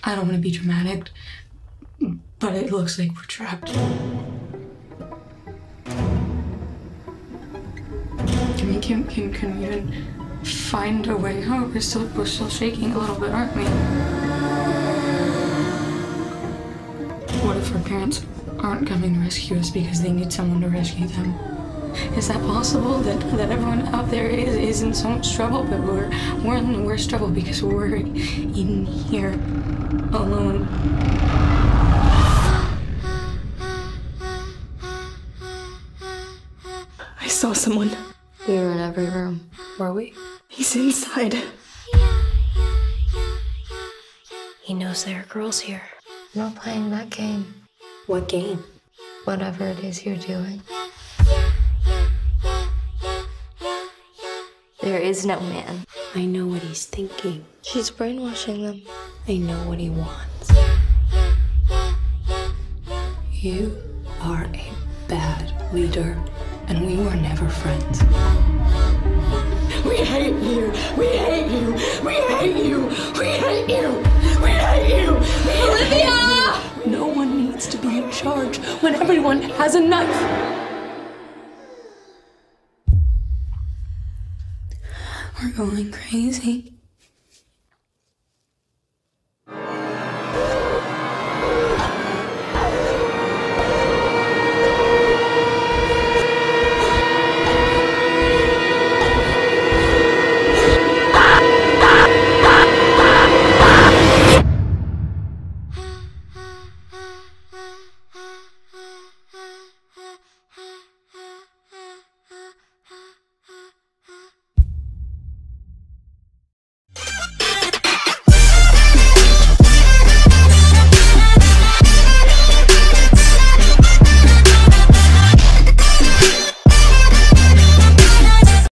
I don't want to be dramatic, but it looks like we're trapped. I mean, can we even find a way out? We're still shaking a little bit, aren't we? What if our parents aren't coming to rescue us because they need someone to rescue them? Is that possible? That everyone out there is in so much trouble, but we're in the worst trouble because we're in here alone. I saw someone. We were in every room. Were we? He's inside. He knows there are girls here. I'm not playing that game. What game? Whatever it is you're doing. There is no man. I know what he's thinking. She's brainwashing them. I know what he wants. You are a bad leader, and we were never friends. We hate you! We hate you! We hate you! We hate you! We hate you! Olivia! No one needs to be in charge when everyone has a knife. We're going crazy.